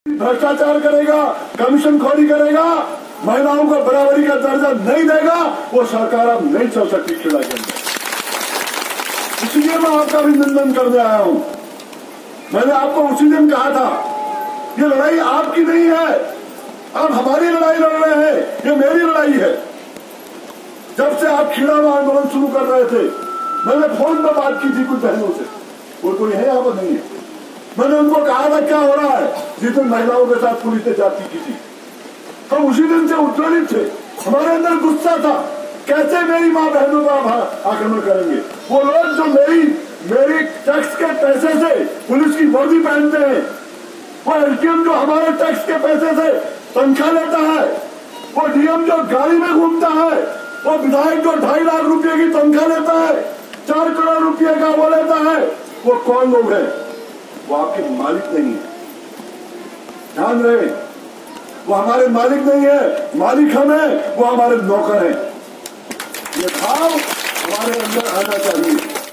भ्रष्टाचार करेगा, कमीशन खोरी करेगा, महिलाओं को बराबरी का दर्जा नहीं देगा, वो सरकार अब नहीं चल सकती खेड़ा के अंदर। इसलिए मैं आपका भी निंदन करने आया हूं। मैंने आपको उसी दिन कहा था, ये लड़ाई आपकी नहीं है, आप हमारी लड़ाई लड़ रहे हैं, ये मेरी लड़ाई है। जब से आप खेड़ा में आंदोलन शुरू कर रहे थे, मैंने फोन पर बात की थी कुछ बहनों से, और कोई है यहाँ पर नहीं है। मैंने उनको कहा था क्या हो रहा है, जिस दिन महिलाओं के साथ पुलिस ने जाति की थी, हम उसी दिन से उत्प्रेरित थे। हमारे अंदर गुस्सा था, कैसे मेरी माँ बहनों पर आक्रमण करेंगे वो लोग जो मेरी टैक्स के पैसे से पुलिस की वर्दी पहनते हैं, वो एलटीएम जो हमारे टैक्स के पैसे से तनख्वाह लेता है, वो डीएम जो गाड़ी में घूमता है, वो विधायक जो 2.5 लाख रुपए की तनख्वाह लेता है, 4 करोड़ रुपए का वो लेता है, वो कौन लोग हैं? वो आपके मालिक नहीं है, ध्यान रहे। वो हमारे मालिक नहीं है, मालिक हम हैं, वो हमारे नौकर हैं। ये भाव हमारे अंदर आना चाहिए।